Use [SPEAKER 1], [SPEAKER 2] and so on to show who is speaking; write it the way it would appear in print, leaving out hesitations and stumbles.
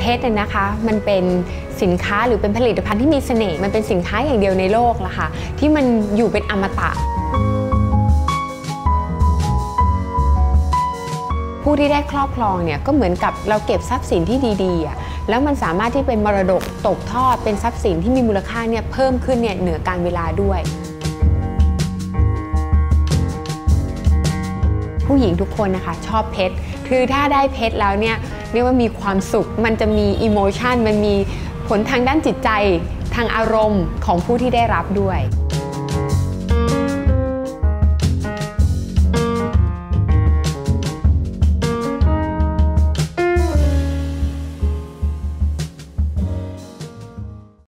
[SPEAKER 1] เพชรเนี่ยนะคะมันเป็นสินค้าหรือเป็นผลิตภัณฑ์ที่มีเสน่ห์มันเป็นสินค้าอย่างเดียวในโลกละค่ะที่มันอยู่เป็นอมตะผู้ที่ได้ครอบครองเนี่ยก็เหมือนกับเราเก็บทรัพย์สินที่ดีๆแล้วมันสามารถที่เป็นมรดกตกทอดเป็นทรัพย์สินที่มีมูลค่าเนี่ยเพิ่มขึ้นเนี่ยเหนือการเวลาด้วยผู้หญิงทุกคนนะคะชอบเพชรคือถ้าได้เพชรแล้วเนี่ยเรียกว่ามีความสุขมันจะมีอิโมชันมันมีผลทางด้านจิตใจทางอารมณ์ของผู้ที่ได้รับด้วย